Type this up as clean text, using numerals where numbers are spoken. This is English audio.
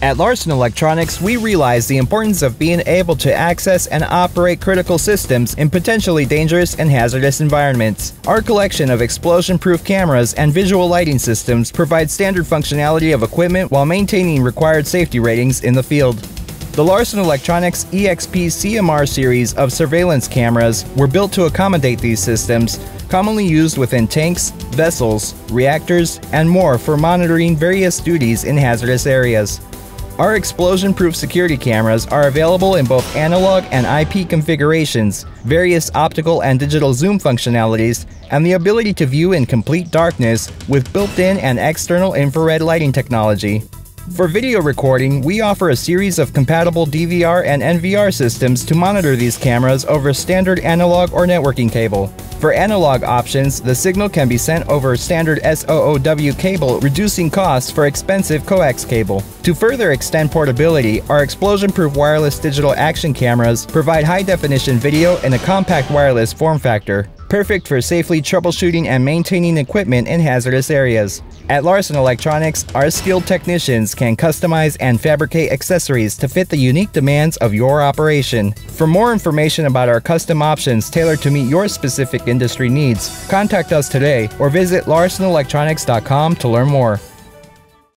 At Larson Electronics, we realize the importance of being able to access and operate critical systems in potentially dangerous and hazardous environments. Our collection of explosion-proof cameras and visual lighting systems provides standard functionality of equipment while maintaining required safety ratings in the field. The Larson Electronics EXP CMR series of surveillance cameras were built to accommodate these systems, commonly used within tanks, vessels, reactors, and more for monitoring various duties in hazardous areas. Our explosion-proof security cameras are available in both analog and IP configurations, various optical and digital zoom functionalities, and the ability to view in complete darkness with built-in and external infrared lighting technology. For video recording, we offer a series of compatible DVR and NVR systems to monitor these cameras over standard analog or networking cable. For analog options, the signal can be sent over standard SOOW cable, reducing costs for expensive coax cable. To further extend portability, our explosion-proof wireless digital action cameras provide high-definition video in a compact wireless form factor, perfect for safely troubleshooting and maintaining equipment in hazardous areas. At Larson Electronics, our skilled technicians can customize and fabricate accessories to fit the unique demands of your operation. For more information about our custom options tailored to meet your specific industry needs, contact us today or visit larsonelectronics.com to learn more.